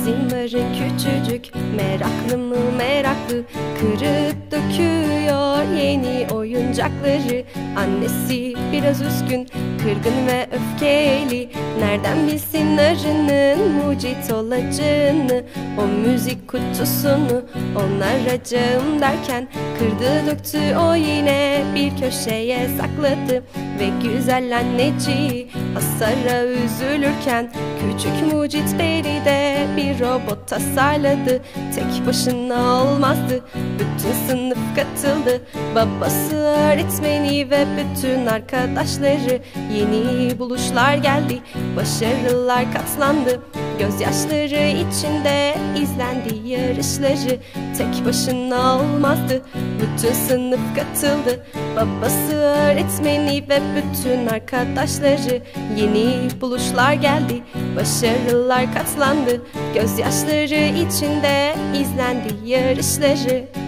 Bizim küçücük, meraklı mı meraklı, kırıp döküyor yeni oyuncakları. Annesi biraz üzgün, kırgın ve öfkeli. Nereden bilsin arının mucit olacağını? O müzik kutusunu onaracağım derken kırdı döktü o yine bir köşeye sakladı. Ve güzel anneciği hasara üzülürken küçük mucit peri de bir robot tasarladı. Tek başına olmazdı, bütün sınıf katıldı. Babası, öğretmeni ve bütün arkadaşları. Yeni buluşlar geldi, başarılar katlandı. Gözyaşları içinde izlendi yarışları. Tek başına olmazdı, bütün sınıf katıldı. Babası, öğretmeni ve bütün arkadaşları. Yeni buluşlar geldi, başarılar katlandı. Gözyaşları içinde izlendi yarışları.